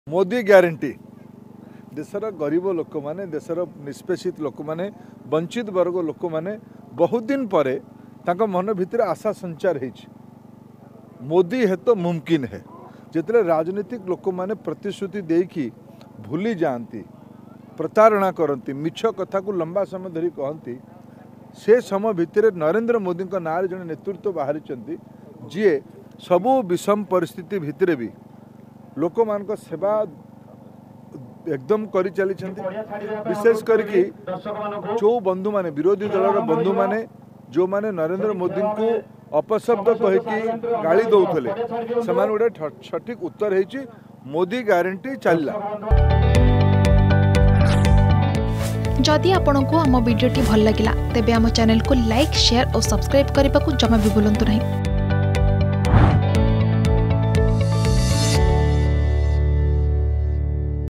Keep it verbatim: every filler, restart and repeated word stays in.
Modi guarantee देशर गरीब लोक मैंने देशर निष्पेषित लोक मैंने वंचित वर्ग लोक मैंने बहुत दिन पर मन भितर आशा संचार है मोदी है तो मुमकिन है जितने राजनीतिक लोक मैंने प्रतिश्रुति देकी भूली जाती प्रतारणा करती मिछ कथा को लंबा समय धरी कहती से समय भितर नरेंद्र मोदी ना जड़े नेतृत्व बाहरी जी सबू विषम परिस्थिति भितर भी लोक मान सेवा एकदम करी चली विशेष करके जो बंधु माने विरोधी दल बंधु माने जो माने नरेंद्र मोदी को अपशब्द कहीकि गाड़ी दौले से गोटे सठिक उत्तर है मोदी ग्यारंटी चलला। जदि आपंक आम भिडी भल लगा तेब आम चैनल को लाइक शेयर और सब्सक्राइब करने को जमा भी भूलु नहीं।